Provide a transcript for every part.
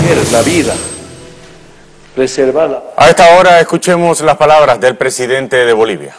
proteger la vida, preservarla. A esta hora escuchemos las palabras del presidente de Bolivia.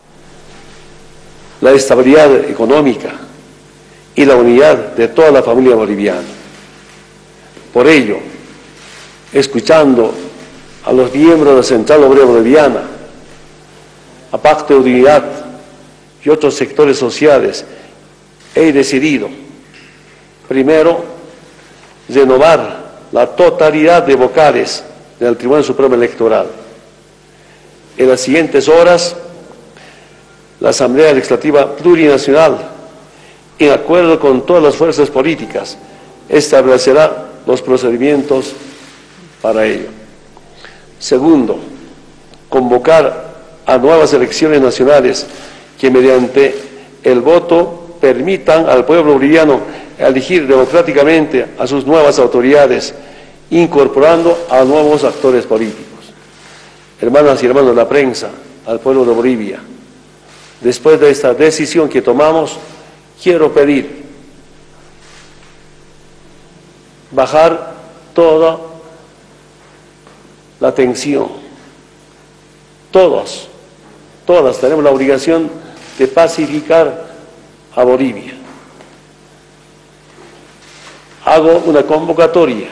La estabilidad económica y la unidad de toda la familia boliviana. Por ello, escuchando a los miembros de la Central Obrera Boliviana, a Pacto de Unidad y otros sectores sociales, he decidido, primero, renovar la totalidad de vocales del Tribunal Supremo Electoral. En las siguientes horas, la Asamblea Legislativa Plurinacional, en acuerdo con todas las fuerzas políticas, establecerá los procedimientos para ello. Segundo, convocar a nuevas elecciones nacionales que mediante el voto permitan al pueblo boliviano elegir democráticamente a sus nuevas autoridades, incorporando a nuevos actores políticos. Hermanas y hermanos de la prensa, al pueblo de Bolivia, después de esta decisión que tomamos, quiero pedir bajar toda la tensión. Todas tenemos la obligación de pacificar a Bolivia. Hago una convocatoria.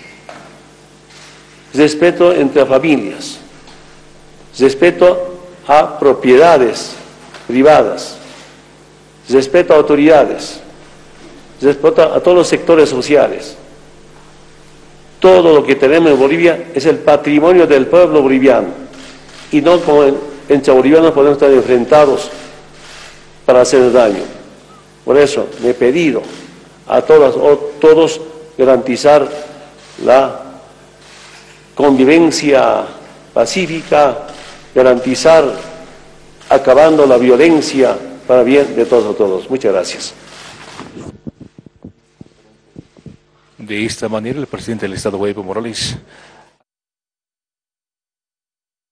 Respeto entre familias, respeto a propiedades privadas, respeto a autoridades, respeto a todos los sectores sociales. Todo lo que tenemos en Bolivia es el patrimonio del pueblo boliviano y no como entre bolivianos podemos estar enfrentados para hacer daño. Por eso me he pedido a todos garantizar la convivencia pacífica, garantizar acabando la violencia para bien de todos. Muchas gracias. De esta manera, el presidente del Estado, Evo Morales,